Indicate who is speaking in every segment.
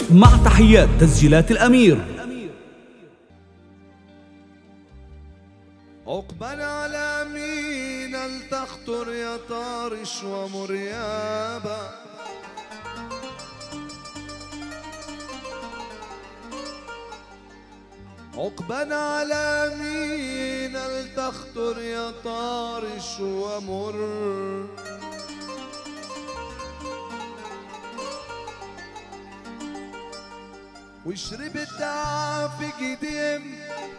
Speaker 1: مع تحيات تسجيلات الأمير.
Speaker 2: عقبال على مين التخطر يا طارش ومريابا، عقبال على مين التخطر يا طارش ومر، وشربت في قديم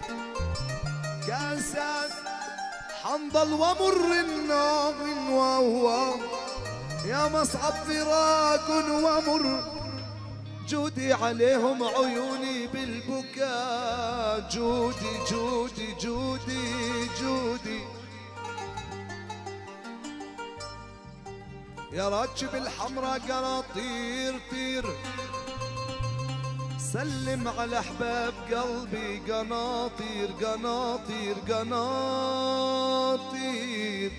Speaker 2: كاسات حنظل ومر النار وهو يا مصعب فراق ومر، جودي عليهم عيوني بالبكاء، جودي جودي جودي جودي يا راكب الحمرا قناطير طير، سلم على احباب قلبي قناطير قناطير قناطير،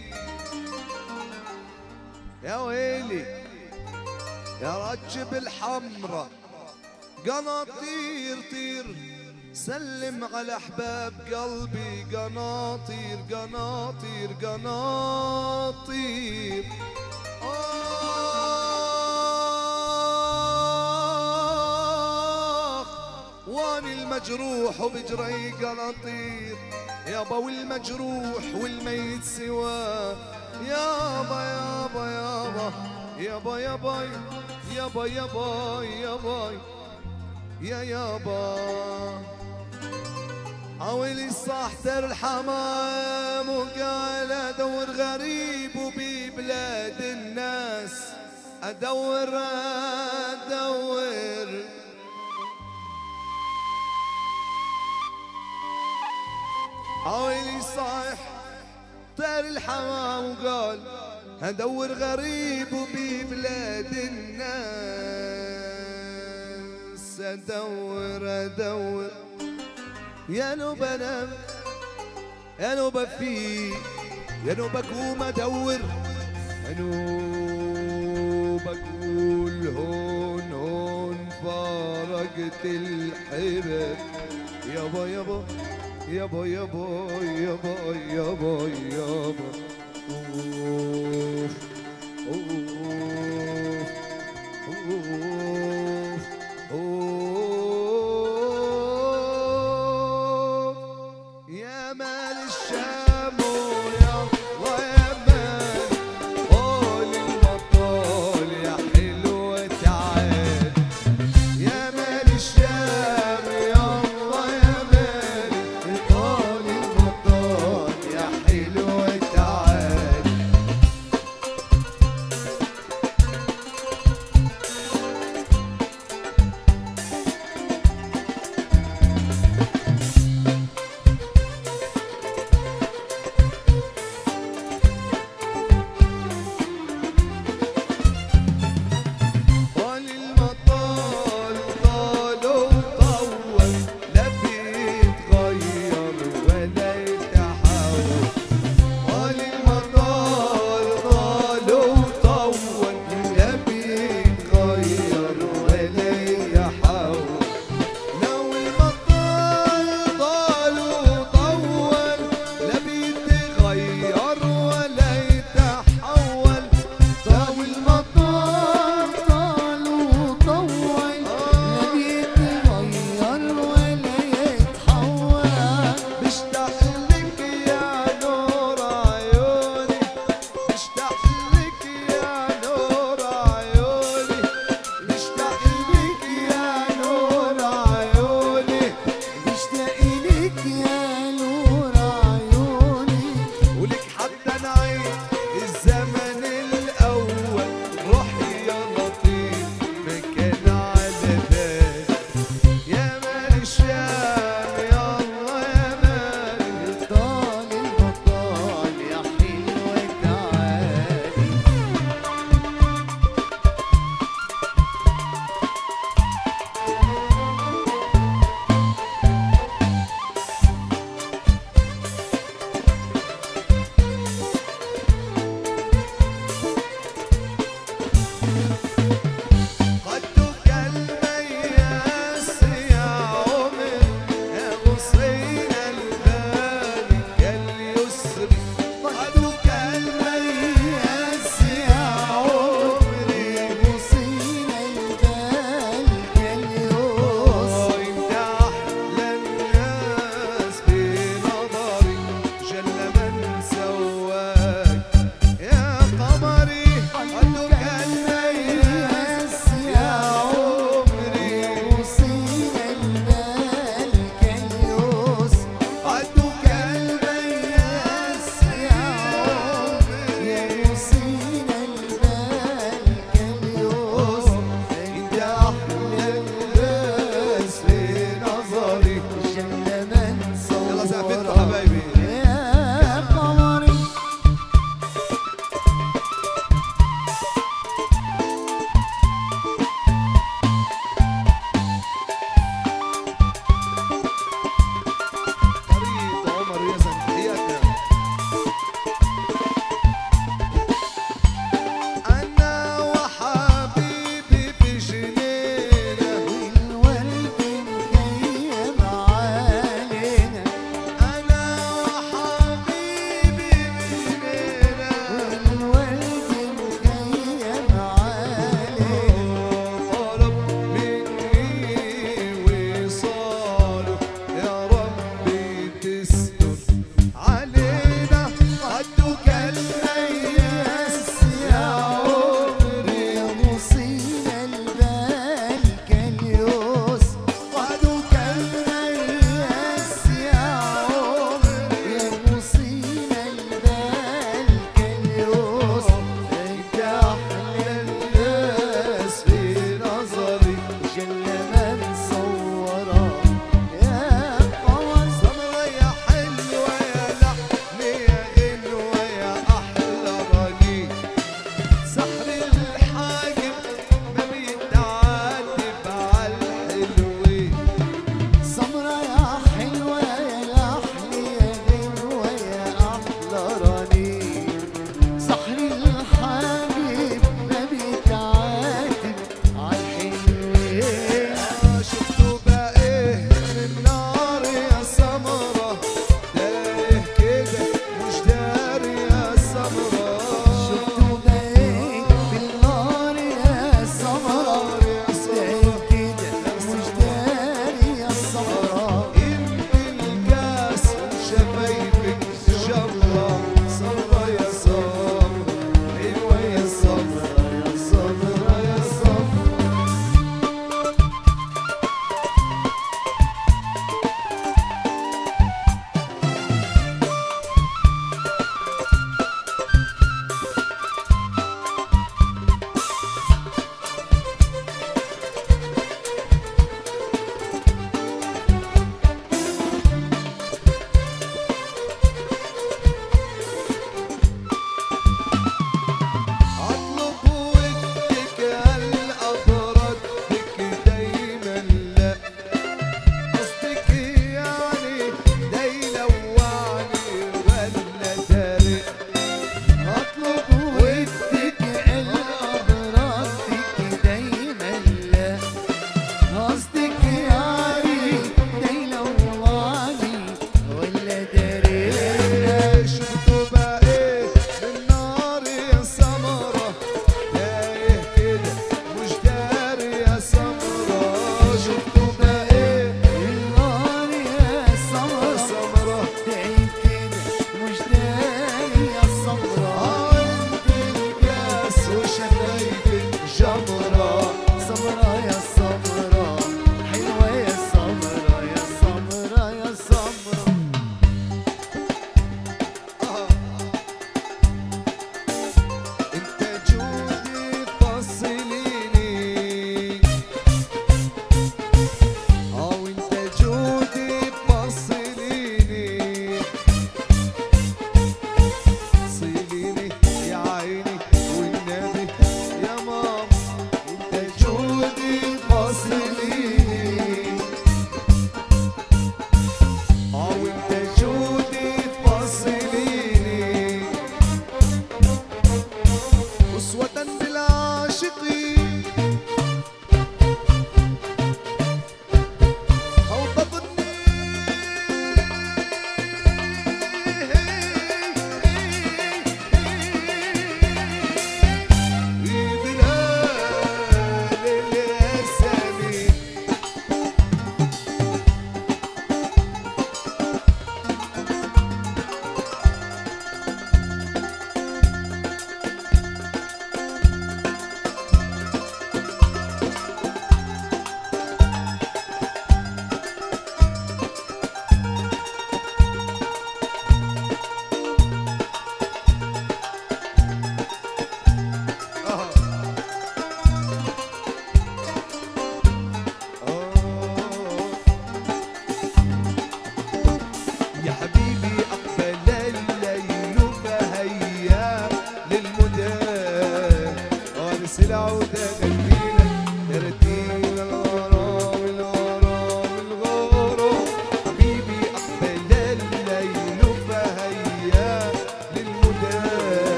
Speaker 2: يا ويلي يا راكب الحمرا قناطير طير، سلم على احباب قلبي قناطير قناطير قناطير. واني المجروح وبجري قناطير، يابا والمجروح والميت سوا، يابا يابا يابا يابا يابا يابا يابا يابا يا يابا. عويلي صاحتر الحمام وقال ادور غريب وببلاد الناس، ادور ادور عويلي صاح طير الحمام وقال ادور غريب وببلاد الناس، ادور ادور يا نوب انام يا نوب افيق يا نوب اقوم ادور يا نوب اقول هون هون فارقت الحبل، يابا يابا يابا يابا يابا يابا يابا اوف اوف اوف اوف يا مال الشام ويا الله يا مال قول البطال يا حلوة تعال، يا مال الشام يا الله يا مال قول البطال يا حلوة تعال.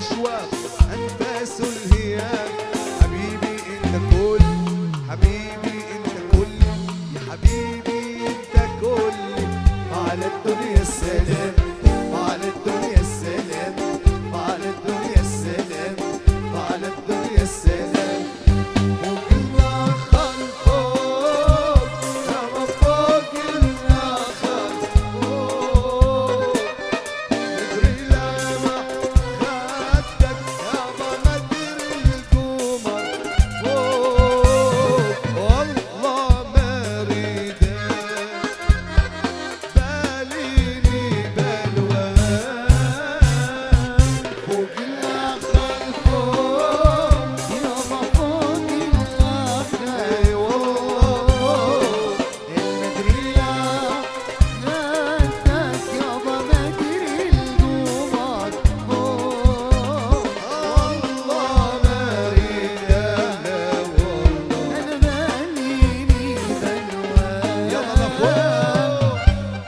Speaker 2: الأشواق أنفاس الهيام. حبيبي أنت كل، حبيبي أنت كل، يا حبيبي أنت كل. على الدنيا السلام، على الدنيا السلام، على الدنيا السلام، على الدنيا السلام. وكلنا خلفوك يا رب، كلنا خلفوك. ندري لما خدك يا مدير القمر فوق. والله ما ريدك باليني بلوان. وكلنا خلفوك
Speaker 3: يا مفوق الأخلاق
Speaker 2: اي والله.
Speaker 3: المدرية خدك يابا مدري القمر فوق.
Speaker 2: الله ما ريدك والله.
Speaker 3: أنا ماليني بلوان
Speaker 2: يلا فوق.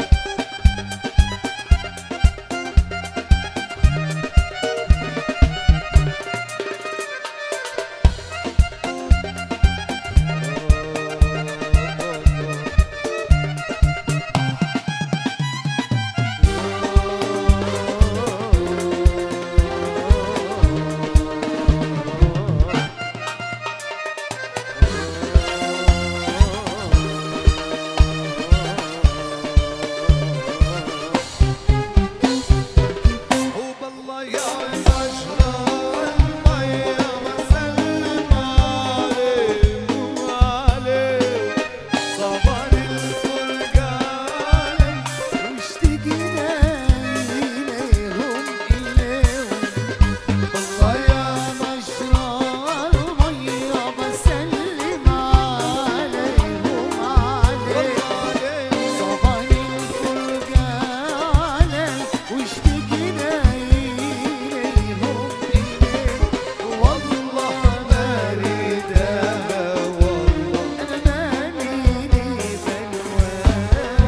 Speaker 2: وبالله يا بشرى المية بسلم عليك وعليك. صبر الفرقان
Speaker 3: واشتقنا إليهم إليهم.
Speaker 2: بالله يا
Speaker 3: مشرى المية بسلم عليهم عليك. صبر الفرقان واشتقنا إليهم إليك. والله ما
Speaker 2: ريدها والله.
Speaker 3: أنا ماليني بلوان.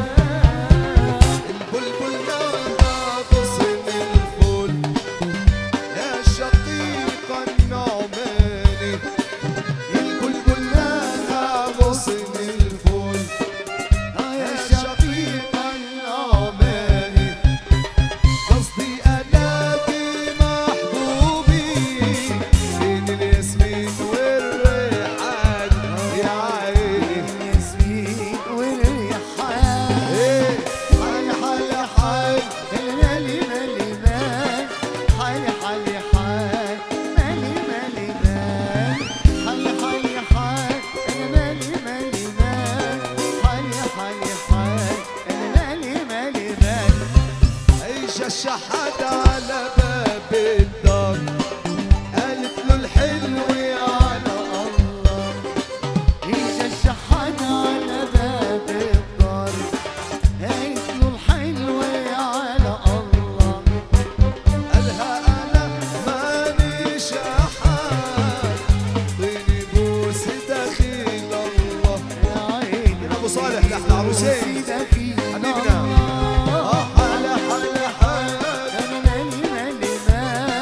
Speaker 2: البلبل نادى بصم الفل يا شقيق النعماني. البلبل نادى بصم الفل يا شقيق النعماني. قصدي أنادي محبوبي بين الياسمين والريحان. يا عيني
Speaker 3: الياسمين والريحان.
Speaker 2: ايه حال حال حال.
Speaker 3: المالي مالي مال حالي حالي حال. مالي مالي مال حالي حالي حال. أنا مالي مالي مال حالي حالي حال. أنا مالي مالي مال.
Speaker 2: عيش الشحات على باب الدار، قالت له الحلو على الله.
Speaker 3: إجا الشحن على باب الدار قالت له الحلوة على الله.
Speaker 2: قالها أنا ماني شحات، طيني بوس دخيل الله.
Speaker 3: يا عيني
Speaker 2: أبو صالح لحن عروسين حبيبنا. حال حال حال.
Speaker 3: أنا مالي مالي مال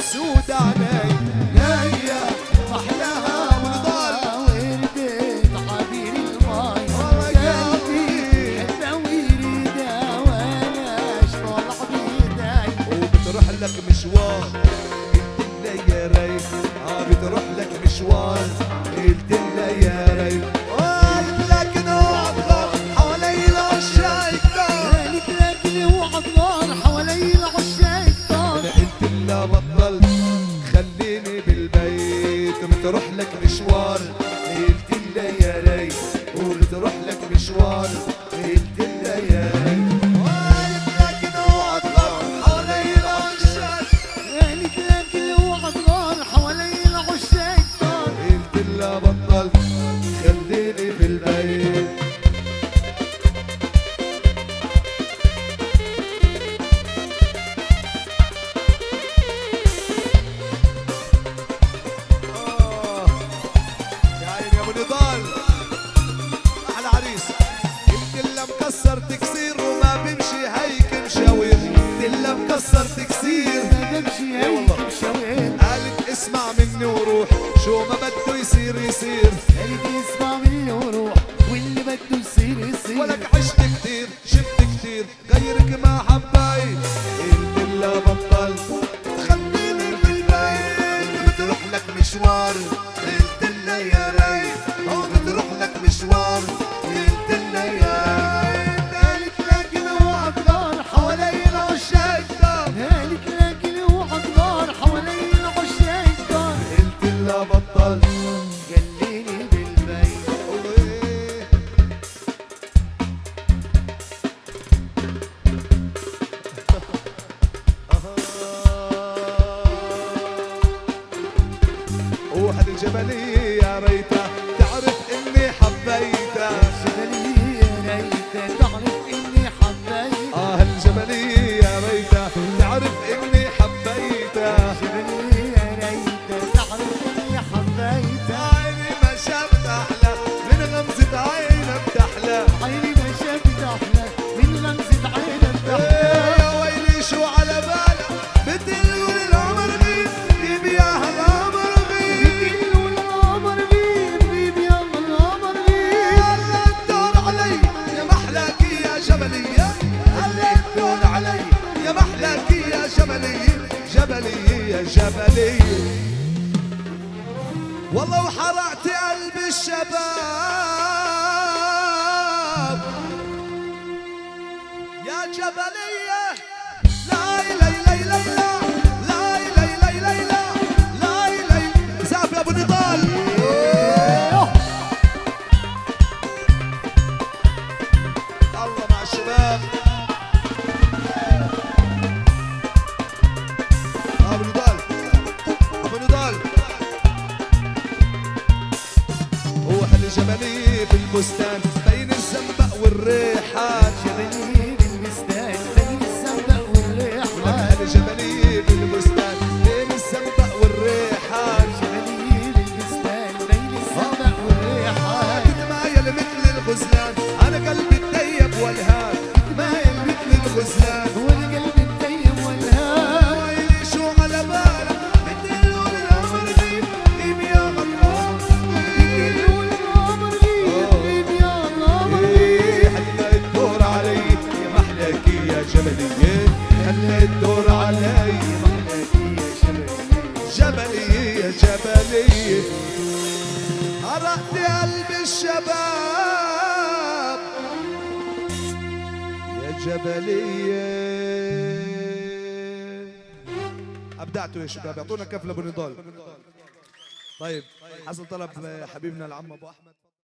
Speaker 2: سود علي يا محلاها ونضال
Speaker 3: وردت عبير الماي قلبي حبه ويريده وانا اشطلع بيداي
Speaker 2: وبتروح لك مشوار قلت لها يا ريت بتروح لك مشوار قلت لها يا ريت لكن اوعى تغار حوالي العشاق
Speaker 3: قالت لكن اوعى تغار حوالي العشاق طار
Speaker 2: انا قلت لها بطلت خليني بالبيت بتروح لك مشوار قلت لها يا ريت وبتروح لك مشوار قلت لها يا ريت لكن اوعى تغار حوالي العشاق
Speaker 3: قالت لكن اوعى تغار حوالي العشاق طار
Speaker 2: قلت لها بطلت خليني بالبيت يا عيني يا ابو نضال احلى عريس قلت لها مكسر تكسير وما بيمشي هيك مشاوير قلت لها مكسر تكسير
Speaker 3: ما بمشي هيك بشوير
Speaker 2: قالت اسمع مني وروح شو ما بده يصير يصير
Speaker 3: قالت اسمع مني وروح واللي بده يصير يصير
Speaker 2: ولك عشت كتير شفت كتير غيرك ما حبيت قلت لها بطلت خليني بالبيت بتروح لك مشوار قلت لها يا ريت بتروح لك مشوار قلت لها يا ريت قالت لكن اوعى تغار حوالي العشاق
Speaker 3: قالت لكن اوعى تغار حوالي العشاق طار
Speaker 2: قلت لها بطلت
Speaker 3: خليني بالبيت
Speaker 2: وحد الجبلية يا ريتها تعرف اني حبيتها
Speaker 3: جبلية يا ريت تعرف اني حبيت
Speaker 2: الجبلية يا ريتها تعرف اني حبيتها
Speaker 3: جبلية يا ريت تعرف اني حبيت
Speaker 2: عيني ما شافت احلى من غمزة عينها بتحلى
Speaker 3: عيني ما شافت احلى من غمزة عينك تحلى
Speaker 2: يا ويلي شو على بالها بتقول العمر غيب غيب يا هالعمر غيب
Speaker 3: بتقلوا القمر غيب غيب يا القمر غيب
Speaker 2: هلا الدور علي يا محلاكي يا جبلية هلا الدور علي يا محلاكي يا جبلية جبلية يا جبلية والله وحرقت قلب الشباب يا جبلية لا لا لا لا لا لا لا لا لا لا لا زعف يا ابو نضال الله مع الشباب ابو نضال ابو نضال هو حل جبلي في البستان بين الزنبق والريحان
Speaker 3: جبلي بالبستان بين الزنبق والريحان
Speaker 2: حل جبلي في البستان بين الزنبق والريحان
Speaker 3: جبلي بالبستان بين الزنبق والريحان
Speaker 2: كنت مايل مثل الغزلان انا قلبي الطيب والهان مايل مثل الغزلان
Speaker 3: والقلب الطيب والهان
Speaker 2: ويلي شو على بالك بتقولوا الامر غيب غيب يا غمار
Speaker 3: بتقلوا القمر غيب غيب يا القمر غيب
Speaker 2: هلا الدور علي يا محلاكي يا جبلية هلا الدور علي جبلية يا جبلية حرقت قلب الشباب يا جبلية أبدعتوا يا شباب اعطونا كف لابو نضال طيب حصل طلب حبيبنا العم ابو احمد